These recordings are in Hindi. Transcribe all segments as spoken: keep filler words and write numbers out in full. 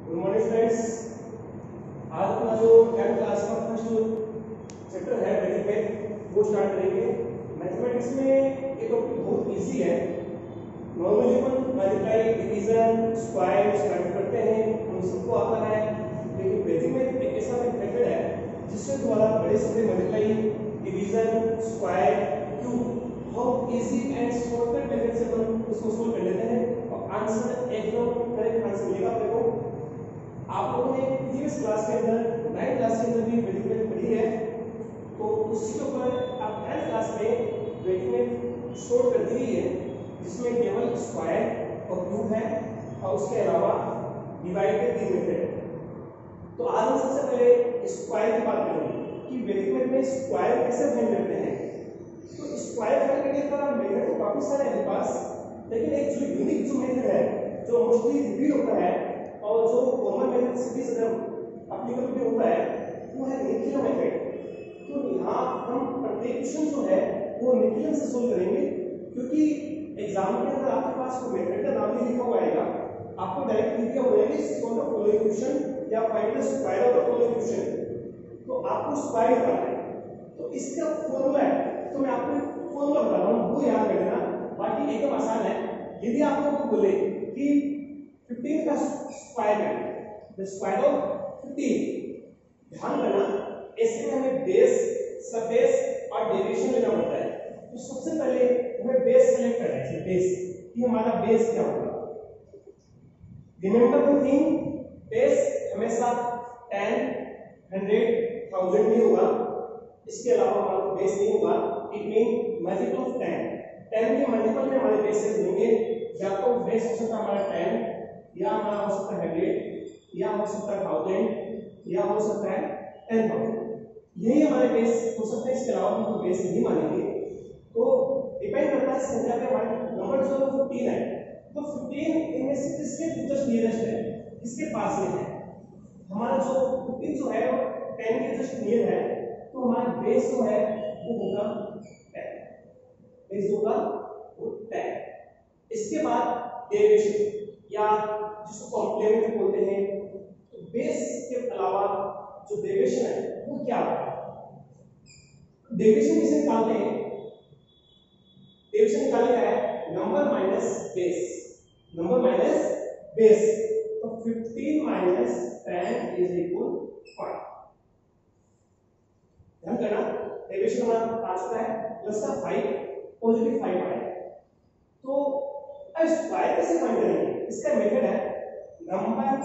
Good morning friends. आज अपना जो टेंथ क्लास का फर्स्ट चैप्टर है मैथमेटिक्स वो स्टार्ट करेंगे। मैथमेटिक्स में ये टॉपिक बहुत इजी है। नॉर्मली अपन मल्टीप्लाई, डिवीजन, स्क्वायर स्टार्ट करते हैं, हम सबको आता है। लेकिन बेसिक में एक ऐसा मेथड है जिससे द्वारा बड़े से बड़े multiply, division, square, cube how easy and shortcut method से अपन उसको सोल्व कर लेते हैं और आंसर एकदम करेक्ट आंसर मिलेगा अपने को। आप लोगों ने प्रीवियस क्लास के अंदर नाइन्थ क्लास के अंदर भी मैथमेटिक्स पढ़ी है, तो उसी के ऊपर आप टेंथ क्लास में मैथमेटिक्स शॉर्ट कर दी है जिसमें केवल स्क्वायर और क्यूब है और उसके अलावा डिवाइड के तीन मेथड है। तो आज हम सबसे पहले स्क्वायर की बात करेंगे कि मैथमेटिक्स में स्क्वायर कैसे फाइंड करते हैं। तो स्क्वायर फाइंड करने का मेथड तो काफी सारे हैं पास, लेकिन एक जो यूनिक जो मेथड है जो मोस्टली रिपीट होता है और जो कॉमन मेथड से भी ज्यादा एप्लीकेबल भी होता है वो है न्यूक्लियर मेथड। तो यहाँ हम प्रत्येक क्वेश्चन जो है वो न्यूक्लियर से सोल्व करेंगे, क्योंकि एग्जाम के अंदर आपके पास कोई मेथड का नाम नहीं लिखा हुआ आएगा, आपको डायरेक्ट लिखा हुआ है सॉल्व द फॉलोइंग क्वेश्चन या find the square of the following question. तो आपको स्क्वायर करना है, तो इसका फॉर्मूला है, तो मैं आपको फॉर्मूला बता रहा हूँ वो याद रखना, बाकी एकदम आसान है। यदि आप लोगों को बोले कि फिफ्टीन का स्क्वायर है, द स्क्वायर ऑफ फिफ्टीन, ध्यान करना ऐसे में हमें बेस, सबबेस और डेरिवेशन लेना पड़ता है। तो सबसे पहले हमें बेस सेलेक्ट करना है, बेस कि हमारा बेस क्या होगा। रिमेंबर वन थिंग, बेस हमेशा टेन, हंड्रेड, थाउजेंड नहीं होगा, इसके अलावा हमारा बेस नहीं होगा। It mean multiple of ten, ten के मल्टीपल में हमारे बेसेस होंगे, या तो बेस हो सकता है हमारा टेन, या हमारा हो सकता है हंड्रेड, या हो सकता है थाउजेंड, या हो सकता है टेन थाउजेंड, यही हमारे बेस हो सकते हैं। इसके अलावा हम तो बेस नहीं मानेंगे। तो डिपेंड करता है संख्या पे, हमारे नंबर जो है फिफ्टीन है, तो फिफ्टीन इनमें से किसके जस्ट नियरेस्ट है, किसके पास में है। हमारा जो फिफ्टीन जो है वो टेन के जस्ट नियर है, तो हमारा बेस जो है वो होगा टेन, बेस होगा वो टेन। इसके बाद डेरिवेशन या जिसको कॉम्प्लीमेंट बोलते हैं, तो बेस के अलावा जो डेरिवेशन है वो क्या है। डेरिवेशन किसे निकालते हैं, डेरिवेशन निकालने का है number minus base, number minus base. तो fifteen minus ten is equal five. ध्यान करना डेरिवेशन हमारा आ चुका है, प्लस का फाइव, पॉजिटिव फाइव आया। तो अब स्क्वायर कैसे फाइंड करेंगे, इसका मेथड है number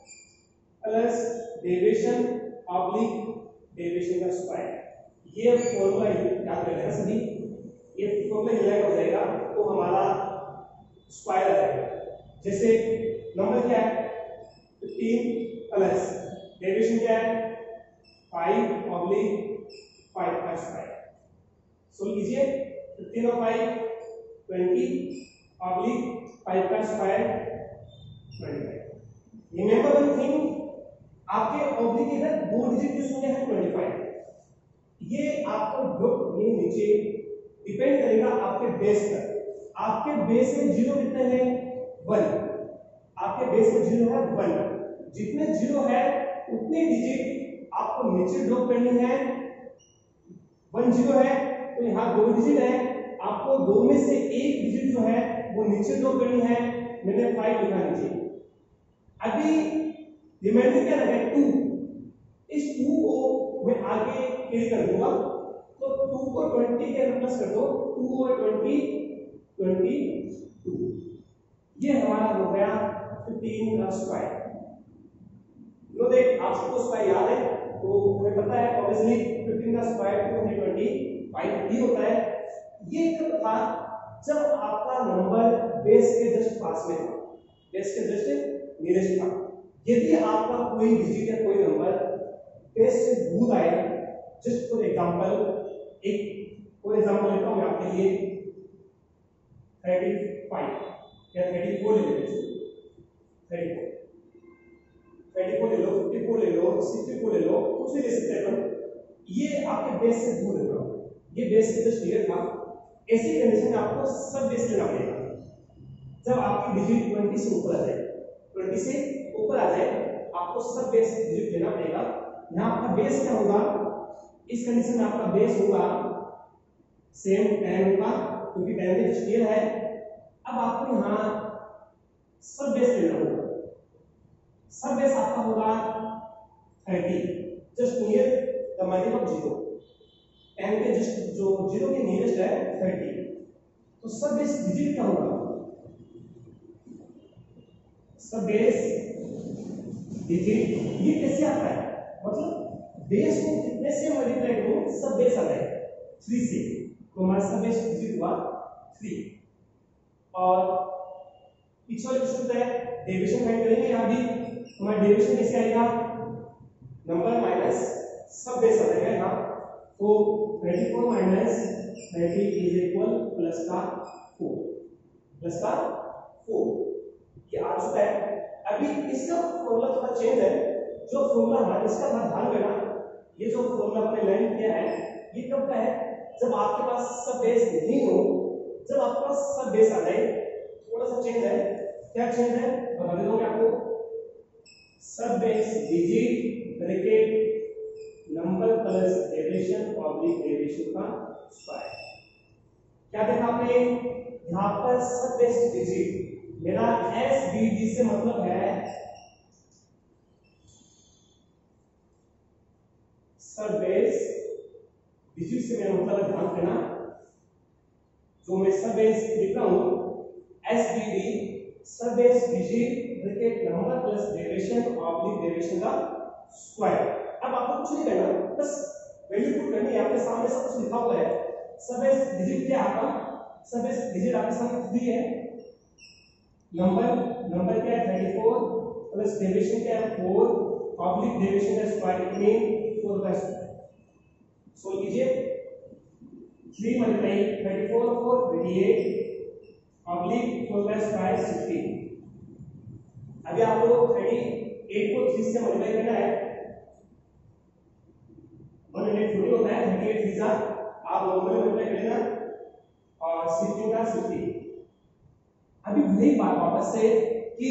plus derivation oblique derivation का स्क्वायर। ये फॉर्मूला याद कर लेना सभी, ये फॉर्मूला रिलेट हो जाएगा तो हमारा स्क्वायर आ जाएगा। जैसे नंबर क्या है फिफ्टीन प्लस डेरिवेशन क्या है फाइव ऑब्लिक फाइव का स्क्वायर। सोल्व कीजिए, फिफ्टीन और फाइव ट्वेंटी ऑब्लिक फाइव का square twenty five. Remember one thing, आपके ऑब्लिक इधर दो डिजिट यूज होंगे हैं ट्वेंटी फाइव। ये आपको ग्रुप में नीचे डिपेंड करेगा आपके बेस पर। आपके बेस में जीरो कितने हैं, वन, आपके बेस में जीरो है वन, जितने जीरो है उतने डिजिट आपको नीचे ड्रॉप करनी है। वन जीरो है तो यहाँ दो डिजिट है, आपको दो में से एक डिजिट जो है वो नीचे ड्रॉप करनी है। मैंने फाइव लिखा नीचे। अभी रिमाइंडर क्या लगा टू, इस टू को मैं आगे कैरी कर दूंगा, तो टू को ट्वेंटी के अंदर प्लस कर दो, टू और ट्वेंटी ट्वेंटी टू, ये हमारा हो गया फिफ्टीन का स्क्वायर। नो देख आप सबको स्क्वायर याद है, तो हमें पता है ऑब्वियसली फिफ्टीन का square two hundred twenty five ही होता है। ये कब था, जब आपका नंबर बेस के जस्ट पास में था, बेस के जस्ट नियरेस्ट था। यदि आपका कोई डिजिट या कोई नंबर बेस से दूर आए, जस्ट फॉर एग्जांपल, एक फॉर एग्जांपल लेता हूं मैं आपके लिए थर्टी फाइव या थर्टी फोर ले लेते हैं, थर्टी फोर थर्टी फोर ले लो, फिफ्टी फोर ले लो, सिक्सटी फोर ले लो, कुछ भी ले सकते हैं अपन। ये आपके बेस से दूर है, ये बेस के जस्ट नियर था। ऐसी कंडीशन में आपको सब बेस लेना पड़ेगा। जब आपकी डिजिट ट्वेंटी से ऊपर आ जाए, ट्वेंटी से ऊपर आ जाए सब बेस डिजिट लेना पड़ेगा। यहाँ आपका बेस क्या होगा, इस कंडीशन में आपका बेस होगा सेम टेन होगा क्योंकि टेन के स्केल है। अब आपको यहाँ सब बेस लेना होगा, सब बेस आपका होगा thirty, just near the multiple of zero, ten के जस्ट जो जीरो के नियरेस्ट है थर्टी। तो सब बेस डिजिट क्या होगा, सब बेस डिजिट ये कैसे आता है, मतलब बेस को कितने से मल्टीप्लाई करूं सब बेस आ जाएगा थ्री से, तो हमारा सब बेस डिजिट हुआ थ्री। और पीछे वाले क्वेश्चन पे डेविएशन फाइंड करेंगे, यहां भी हमारा डेविएशन कैसे आएगा, नंबर माइनस सब बेस आ जाएगा यहाँ। तो thirty four minus thirty is equal plus का फोर, प्लस का फोर ये आ चुका है। अभी इसका फॉर्मूला थोड़ा चेंज है, जो फॉर्मूला हमारा इसका ध्यान देना, ये जो फॉर्मूला हमने लर्न किया है ये कब का है, जब आपके पास सब बेस नहीं हो, जब आपके पास सब बेस आ जाए। थोड़ा सा चेंज है, क्या चेंज है बता देता हूं आपको, sub base digit bracket number plus deviation oblique deviation का स्क्वायर। क्या देखा आपने, यहां पर सब बेस डिजिट, मेरा एस बी डी से मतलब है सब बेस डिजिट से मेरा मतलब है, ध्यान देना जो मैं सब बेस लिख रहा हूं S B D sub base digit bracket number plus deviation oblique deviation का स्क्वायर। अब आपको कुछ नहीं करना, बस वैल्यू पुट करनी है, आपके सामने सब कुछ लिखा हुआ है। सब बेस डिजिट क्या आपका, सब बेस डिजिट आपके सामने थ्री है, नंबर नंबर क्या है थर्टी फोर प्लस डेविएशन क्या है फोर, ऑब्लिक डेविएशन का स्क्वायर मीन फोर का स्क्वायर। सोल्व कीजिए, three multiply thirty four four thirty eight oblique four का स्क्वायर सिक्सटीन। अभी आपको थर्टी एट को थ्री से मल्टीप्लाई करना है, वन हंड्रेड फोर्टी होता है, थर्टी एट थ्री जा आप नॉर्मली मल्टीप्लाई कर लेना और सिक्सटीन का सिक्सटी। अभी वही बात वापस से कि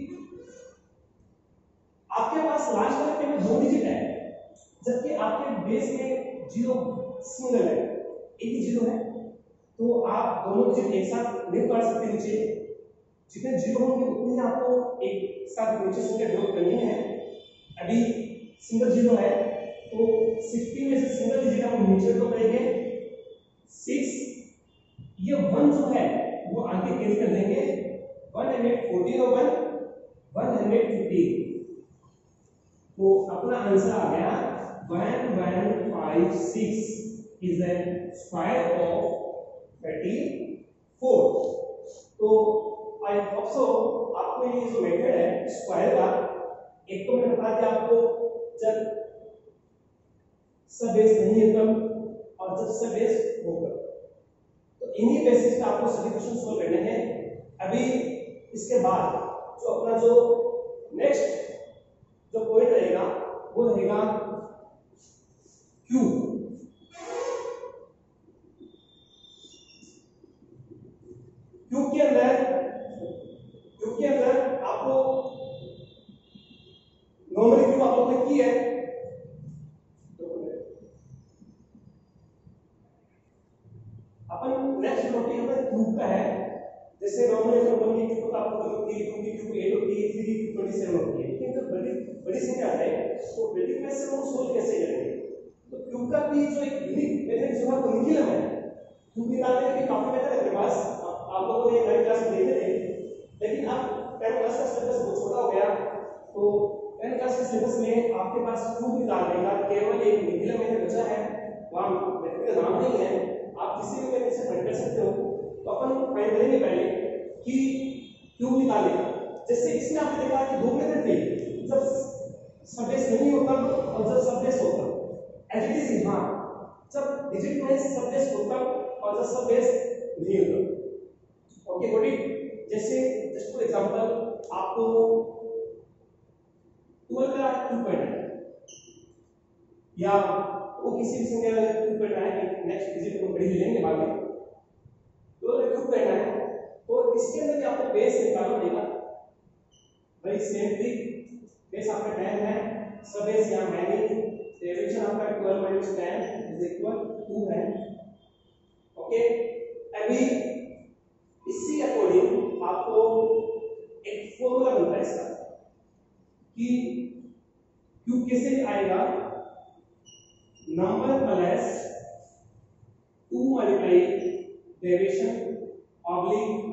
आपके पास लास्ट वाले में दो डिजिट है, जबकि आपके बेस में जीरो सिंगल है, एक ही जीरो है, तो आप दोनों डिजिट एक साथ नहीं कर सकते नीचे, जितने जीरो होंगे उतने आपको एक साथ नीचे संख्या जोड़ करनी है। अभी सिंगल जीरो है तो सिक्सटी में से सिंगल डिजिट हम नीचे तो करेंगे सिक्स, ये वन जो है वो आगे कैंसिल कर देंगे, वन हंड्रेड फोर्टीन और वन वन हंड्रेड फिफ्टीन, तो अपना आंसर आ गया one one five six is the square of thirty four. तो आई होप सो आपको ये जो मेथड है स्क्वायर का, एक तो मैंने बता दिया आपको जब सब बेस नहीं है तब और जब सब बेस होगा, तो इन्हीं बेसिस पे आपको सभी क्वेश्चन सोल्व करने हैं। अभी इसके बाद जो अपना जो नेक्स्ट जो पॉइंट रहेगा वो रहेगा क्यू। क्यू के अंदर क्यू के अंदर आपको नॉर्मली क्यू आप लोगों ने की है, अपन नेक्स्ट टॉपिक हमें क्यू का है। जैसे नॉर्मली जो वन की क्यू आपको पता होती है, टू की क्यू एट होती है, थ्री की क्यू ट्वेंटी सेवन होती है, लेकिन जब बड़ी बड़ी संख्या है तो वेदिक में से वो सोल्व कैसे करेंगे। तो क्यू का भी जो एक यूनिक मेथड जो है वो निकलम है, क्यू निकालने के काफी मेथड है मेरे पास, आप लोगों ने नाइन क्लास में देखे थे, लेकिन अब टेन क्लास का सिलेबस बहुत छोटा हो गया, तो टेन क्लास के सिलेबस में आपके पास क्यू निकालने का केवल एक निकलम मेथड बचा है, वहां मेथड का नाम नहीं है, आप किसी भी मेथड से फाइंड कर सकते हो। तो अपन फाइंड करेंगे पहले कि क्यू निकालेगा। जैसे इसमें आपने देखा कि दो मेथड थे, जब सब बेस नहीं होता और जब सब बेस होता, एज इट इज हां जब डिजिट में सब बेस होता और जब सब बेस नहीं होता। Okay got it. जैसे जस्ट फॉर एग्जांपल आपको ट्वेल्व का टू पॉइंट है या वो किसी भी संख्या का टू पॉइंट है, नेक्स्ट डिजिट को बड़ी लेंगे बाद में, तो टू पॉइंट है, तो इसके अंदर क्या आपको बेस निकालना पड़ेगा। भाई सेम ट्रिक, बेस आपका टेन है, सब बेस यहाँ मैनी, डेविएशन आपका twelve minus ten is equal two है। ओके, अभी इसी अकॉर्डिंग आपको एक फॉर्मूला बनता है इसका कि क्यू कैसे आएगा, number plus two multiply deviation oblique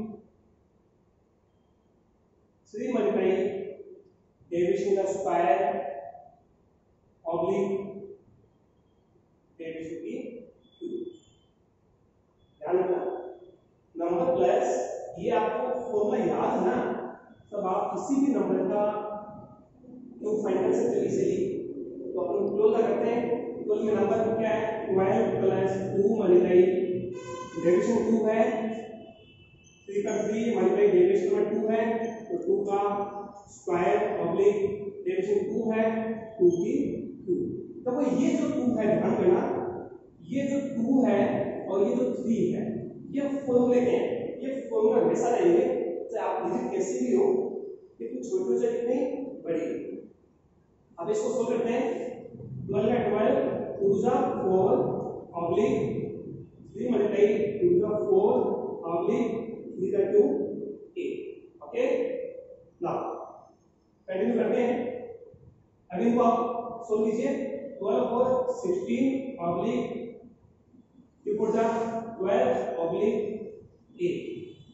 three multiply deviation का स्क्वायर ऑब्लिक डेविएशन की टू। ध्यान रखना, नंबर प्लस, ये आपको फॉर्मूला याद है ना, तब आप किसी भी नंबर का क्यूब फाइंड कर सकते हो इजीली। तो अपन क्लोज करते हैं, क्लोज में नंबर क्या है, twelve plus two multiply deviation two है, थ्री का थ्री मल्टीप्लाई डेविएशन में टू है, तो टू का स्क्वायर ऑब्लिक डेविएशन टू है, टू की टू। तो ये जो टू है, ध्यान देना, ये जो टू है और ये जो थ्री है, ये फॉर्मूले के हैं, ये फॉर्मूला हमेशा रहेंगे, चाहे आप डिजिट कैसी भी हो, कितनी छोटी हो चाहे कितनी बड़ी। अब इसको सोल्व करते हैं, ट्वेल्व है ट्वेल्व, टू जा four oblique three multiply two जा फोर ऑब्लिक थ्री का two eight. Okay, now continue करते हैं। अभी इनको आप सोल्व कीजिए, twelve four sixteen oblique two four जा ट्वेल्व ऑब्लिक एट।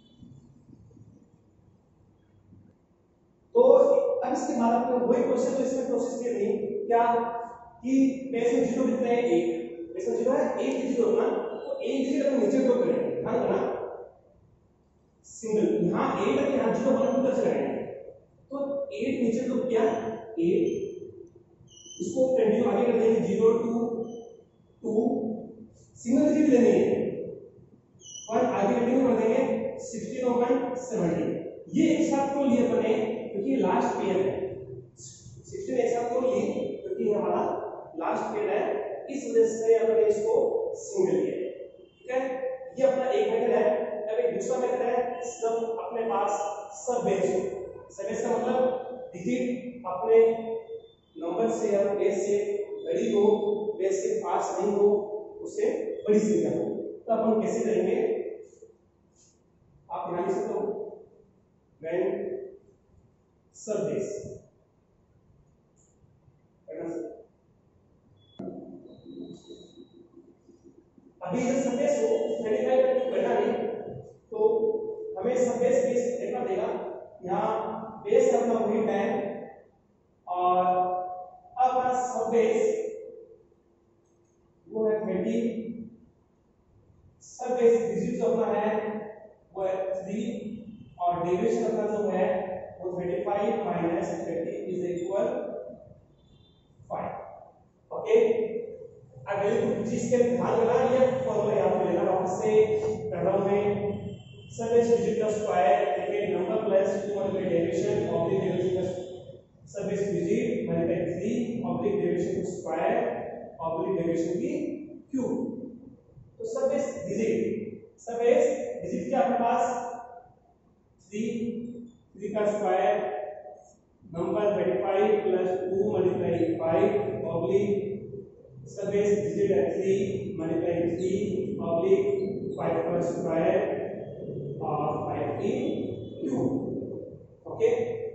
तो अब इसके बाद आपने वही क्वेश्चन, तो इसमें प्रोसेस ये नहीं क्या कि बेस में जीरो कितने हैं, एक, बेस में जीरो है, एक डिजिट होगा, तो एक डिजिट अपन नीचे ड्रॉप करेंगे, ध्यान रखना, सिंगल यहां एट है, यहां जीरो वन टू चले गए, तो एट नीचे ड्रॉप किया, एट, इसको कंटिन्यू आगे कर देंगे, zero two two, single digit लेने हैं, वन आगे कंटिन्यू कर देंगे, सिक्सटीन और वन सेवनटीन। ये एक साथ क्यों लिए अपने, क्योंकि लास्ट पेयर है, सिक्सटीन एक साथ क्यों लिए, क्योंकि हमारा लास्ट पेयर है, इस वजह से हमने इसको सिंगल लिया है। ठीक है, ये अपना एक मेथड है। अब एक दूसरा मेथड है, सब अपने पास सब बेस हो, सब बेस का मतलब डिजिट अपने नंबर से या बेस से बड़ी हो, बेस के पास नहीं हो, उससे बड़ी संख्या हो। तो अपन कैसे करेंगे, आप यहां लिख सकते हो, when सब बेस, अभी जब सब बेस हो पच्चीस का क्यों करना नहीं, तो हमें सब बेस बेस देखना देगा, यहाँ बेस अपना वही टेन, और अब अपना सब बेस वो है थर्टी, सब बेस डिजिट जो अपना है वो है थ्री, और डेविएशन अपना जो है वो thirty five minus thirty is equal five. Okay, अब ये चीज के ध्यान देना, ये फॉर्मूला याद कर लेना, वापस से कर रहा हूं मैं, सब बेस डिजिट का स्क्वायर देखिए, number plus two multiply deviation oblique deviation का sub base digit multiply three oblique deviation का स्क्वायर ऑब्लिक डेविएशन की क्यूब। तो sub base digit, sub base digit क्या आपके पास थ्री, थ्री का square number thirty five plus two multiply five oblique sub base digit है three multiply three oblique five का स्क्वायर और फाइव की क्यूब। ओके,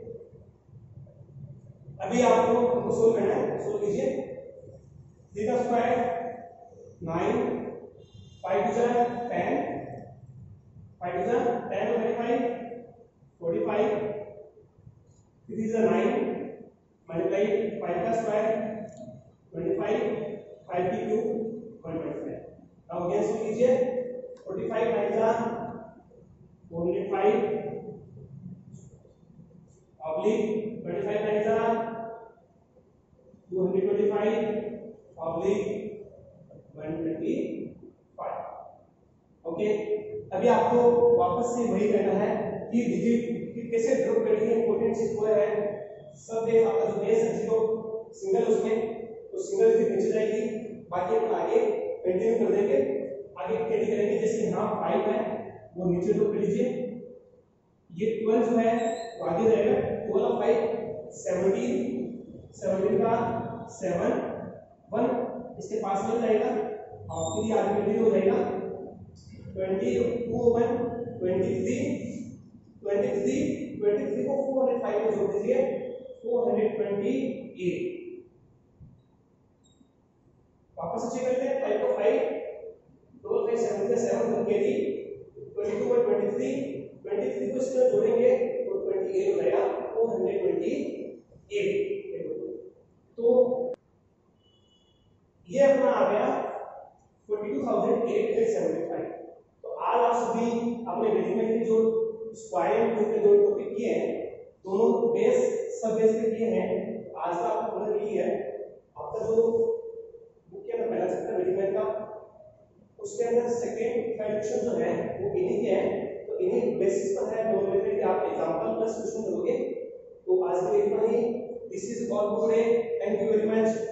अभी आपको हमको सोल्व करना है, सोल्व कीजिए, थ्री का स्क्वायर नाइन, फाइव टू जा टेन, फाइव टू जा टेन और thirty five forty five, three is nine multiply five का स्क्वायर ट्वेंटी फाइव, फाइव की क्यूब वन पॉइंट फाइव। अब अगेन सोल्व कीजिए, फोर्टी फाइव नाइन जा four hundred five oblique twenty five nine जा two hundred twenty five oblique one twenty five. Okay, अभी आपको वापस से वही करना है कि डिजिट कैसे ड्रॉप करेंगे, इंपॉर्टेंट चीज वो है, सब बेस आपका जो बेस है जीरो सिंगल, उसमें तो सिंगल डिजिट नीचे जाएगी, बाकी हम आगे कंटिन्यू कर देंगे, आगे कैरी करेंगे, जैसे यहाँ फाइव है वो नीचे ड्रॉप कर लीजिए, ये ट्वेल्व जो है वो आगे जाएगा, ट्वेल्व फाइव सेवनटीन सेवनटीन का सेवन वन इसके पास में जाएगा आपके लिए आगे हो जाएगा twenty two one twenty three twenty three twenty three को फोर हंड्रेड फाइव में जोड़ दीजिए फोर हंड्रेड ट्वेंटी एट वापस से चेक करते हैं फाइव को फाइव दो फाइव सेवन से seven one carry twenty two और ट्वेंटी थ्री ट्वेंटी थ्री को इसमें जोड़ेंगे तो ट्वेंटी एट हो जाएगा फोर हंड्रेड ट्वेंटी एट तो ये अपना आ गया forty two thousand eight hundred seventy five तो आज आप सभी अपने बेसिक के जो स्क्वायर रूट के जो टॉपिक किए हैं दोनों बेस सब बेस पे किए हैं आज का आपका पढ़ना यही है आपका जो बुक के अंदर पहला चैप्टर बेसिक का उसके अंदर सेकंड क्वेश्चन जो है वो इन्हीं के हैं तो इन्हीं बेसिस पर है दोनों में कि आप एग्जांपल प्लस क्वेश्चन करोगे तो आज के लिए इतना ही this is all for today thank you very much